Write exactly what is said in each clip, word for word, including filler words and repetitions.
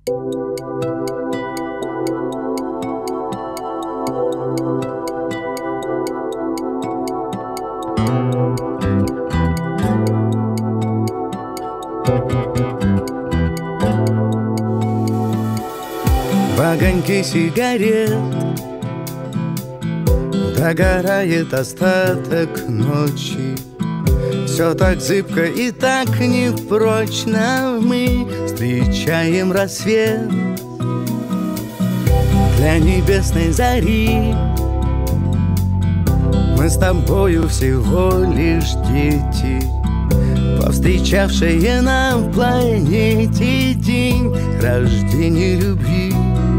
В огоньке сигарет догорает остаток ночи. Все так зыбко и так непрочно. Мы встречаем рассвет для небесной зари. Мы с тобою всего лишь дети, повстречавшие на планете день рождения любви.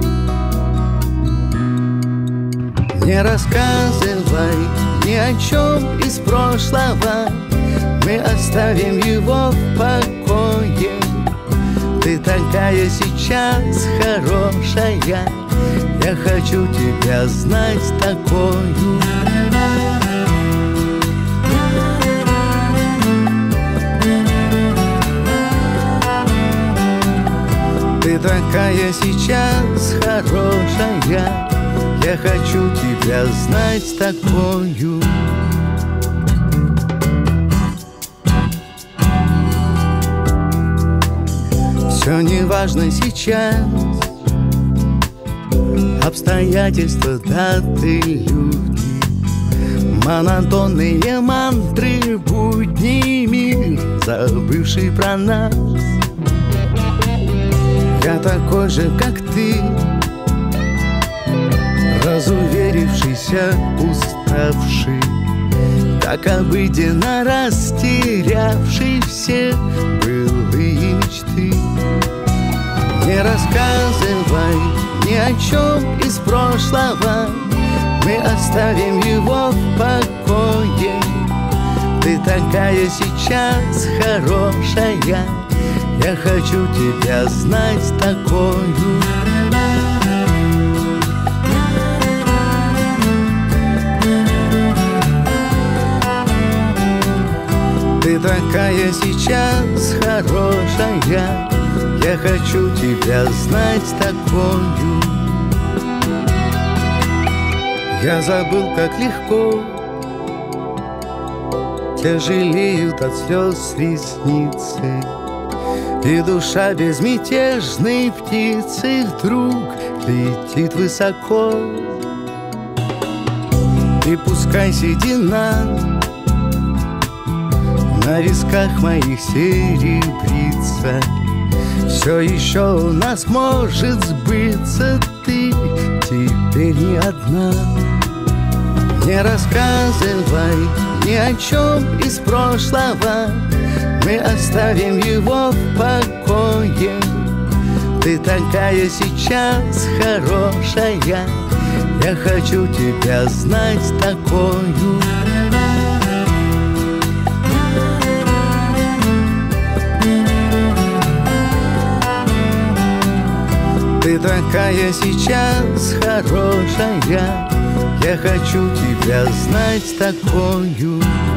Не рассказывай ни о чем из прошлого, мы оставим его в покое. Ты такая сейчас хорошая, я хочу тебя знать такою. Ты такая сейчас хорошая, я хочу тебя знать такою. Все не важно сейчас, обстоятельства, даты, люди, монотонные мантры, будни, мир, забывший про нас. Я такой же, как ты, разуверившийся, уставший, так обыденно растерявший все былые мечты. Не рассказывай ни о чем из прошлого, мы оставим его в покое. Ты такая сейчас хорошая, я хочу тебя знать такою. Ты такая сейчас хорошая, я хочу тебя знать такою. Я забыл, как легко тяжелеют от слез ресницы, и душа безмятежной птицы вдруг летит высоко. И пускай седина на висках моих серебрится, все еще у нас может сбыться. Ты теперь не одна. Не рассказывай ни о чем из прошлого, мы оставим его в покое. Ты такая сейчас хорошая, я хочу тебя знать такою. Ты такая сейчас хорошая, я хочу тебя знать такою.